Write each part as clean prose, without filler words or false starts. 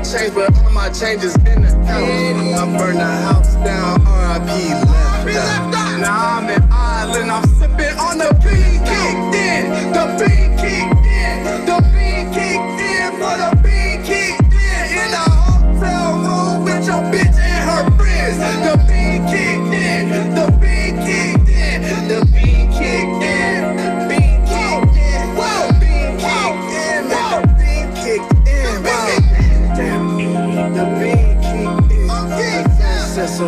change, but all my changes in the house. I burned the house down, R.I.P. left out. Now I'm in Ireland, I'm sipping on the bean kicked in. The bean kicked in. The bean kicked in for the bean kicked in. In a hotel room with your bitch and her friends. The bean kicked in. The bean kicked in. The bean kicked in. Bean kicked in. Whoa, bean kicked in. The bean kicked in. The bean kicked in.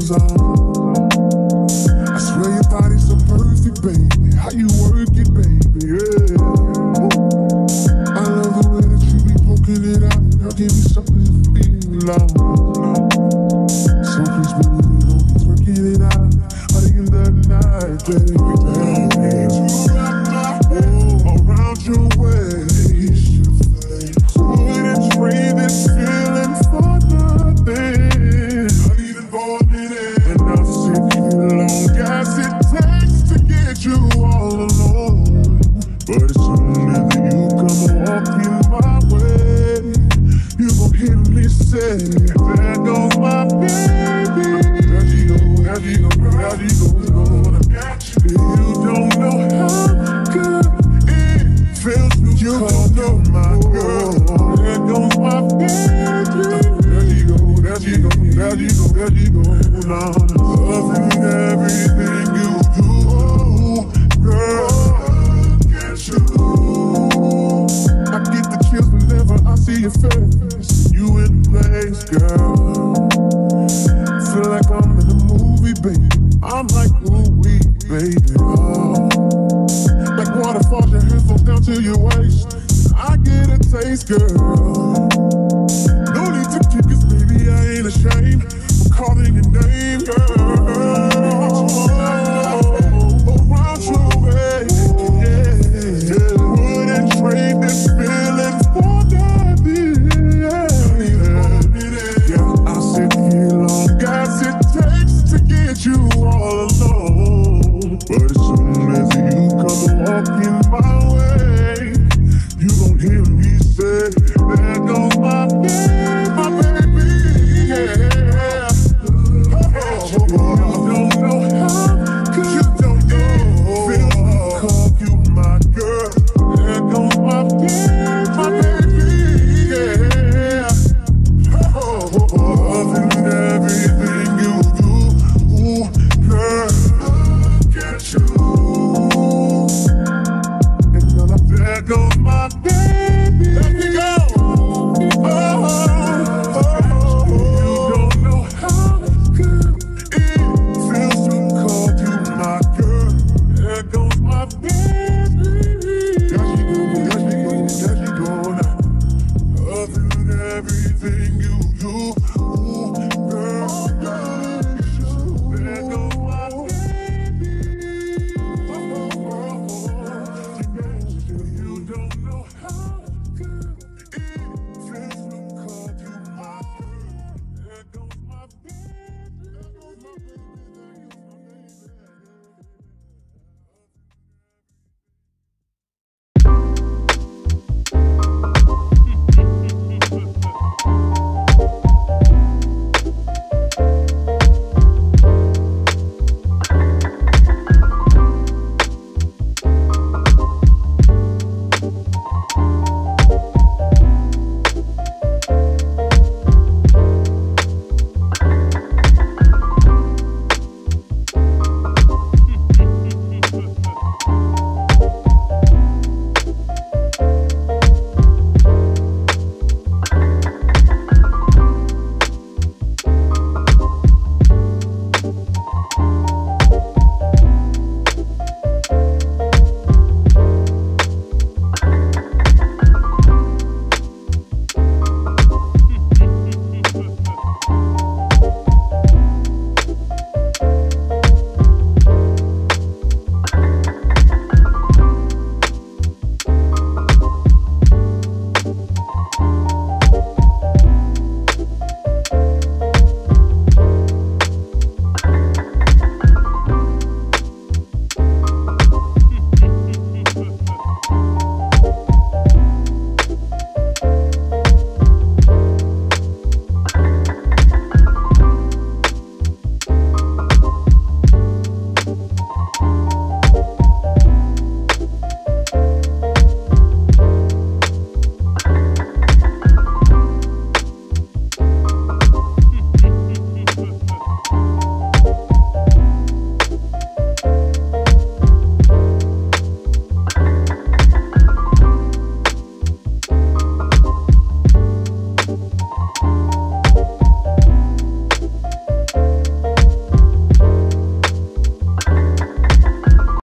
goes on. I swear your body's so perfect, baby. How you work it, baby, yeah. I love the way that you be poking it out. Girl, give me something to feel alone. So please believe me, don't be twerking it out by the end of the night, baby. I need to wrap my arm around your waist. Couldn't trade this feeling for nothing. Not even born in it. And I'll sit here long as it takes to get you all alone. But it's only that you come walking my way. You gon' hear me say, there goes my baby. There she go, there she go, there she goes. I got you. You don't know how good it feels to you don't know my girl. There goes my baby. There she go, there she go, there she go, there she go. Loving everything you do, girl. Get you. I get the chills whenever I see your face. You in the place, girl. Feel like I'm in a movie, baby. I'm like, ooh, wee, baby. Oh. Like waterfalls, your hands fall down to your waist. I get a taste, girl.